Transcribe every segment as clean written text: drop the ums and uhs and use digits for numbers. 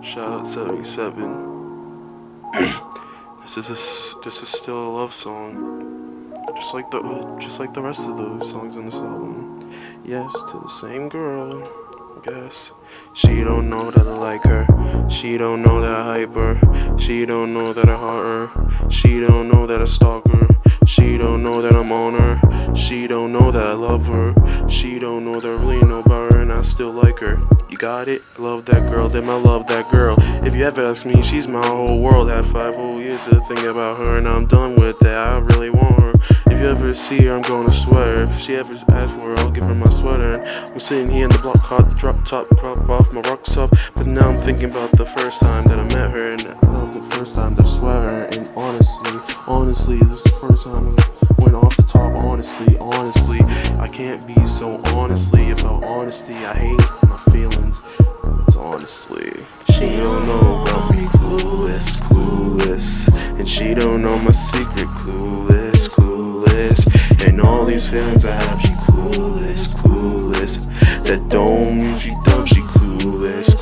Shout out 77. This is still a love song, just like the rest of the songs on this album. Yes, to the same girl, I guess. She don't know that I like her. She don't know that I hype her. She don't know that I heart her. She don't know that I stalk her. She don't know that I'm on her. She don't know that I love her. She don't know that I really know about her and I still like her. You got it? I love that girl, damn I love that girl. If you ever ask me, she's my whole world. Had 5 whole years to think about her and I'm done with that, I really want her. If you ever see her, I'm gonna swear. If she ever asks for her, I'll give her my sweater. I'm sitting here in the block, hot, the drop top, crop off, my rocks up. But now I'm thinking about the first time that I met her, and I love the first time that I swear her. And honestly, this is the first time I went off the top. Honestly, I can't be so honestly about honesty. I hate my feelings. It's honestly. She don't know about me, clueless. And she don't know my secret, clueless. And all these feelings I have, she clueless. That don't mean she dumb, she clueless.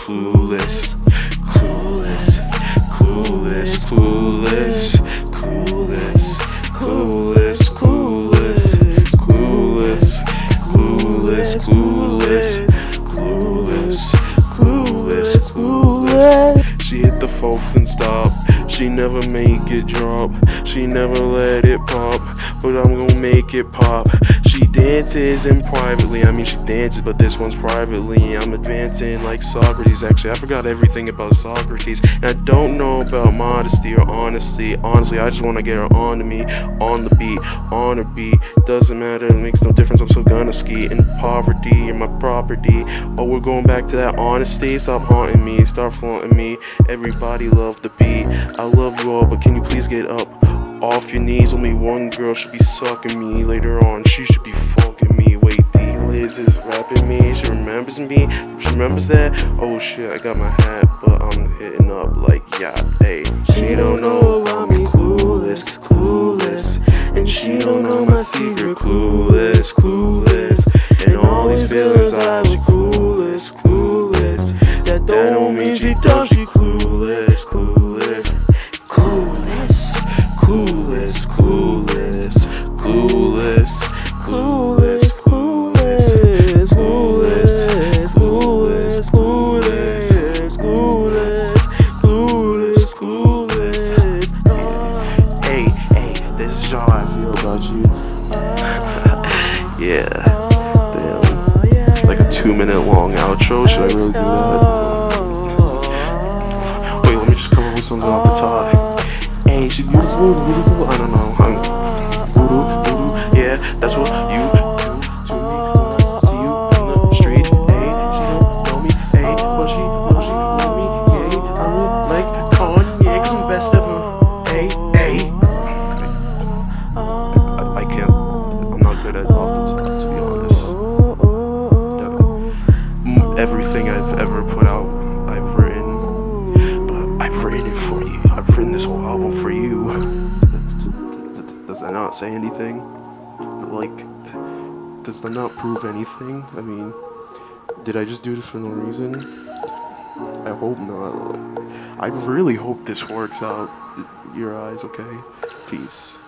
She hit the folks and stop. She never make it drop. She never let it pop. But I'm gonna make it pop. She dances in privately. I mean she dances, but this one's privately. I'm advancing like Socrates. Actually, I forgot everything about Socrates. And I don't know about modesty or honesty. Honestly, I just wanna get her on to me. On the beat, on her beat. Doesn't matter, it makes no difference. I'm still gonna ski in poverty. You're my property. Oh, we're going back to that honesty. Stop haunting me, start flaunting me. Everybody love the beat. I love you all, but can you please get up off your knees? Only one girl should be sucking me. Later on, she should be fucking me. Wait, D-Liz is rapping me. She remembers me. She remembers that. Oh shit, I got my hat, but I'm hitting up like yeah. Hey, she don't know about me, clueless. And she don't know my secret, clueless. And all these feelings I have, she clueless. That don't mean she dumb, she clueless. Hey, this is how I feel about you. Yeah, damn. Like a 2-minute long outro, should I really do that? Wait, let me just come up with something off the top. Hey, she beautiful, I don't know. Voodoo, yeah, that's what you do to me when I see you in the street. Hey, she don't know me, hey, but she want me, yeah. I'm like Kanye, cause I'm best ever. Hey. I can't, I'm not good at off the top, to be honest. Everything I've ever put out, I've written, but I've written it for you. I've written this whole album for you. Does that not say anything? Like, does that not prove anything? I mean, did I just do this for no reason? I hope not. I really hope this works out in your eyes, okay? Peace.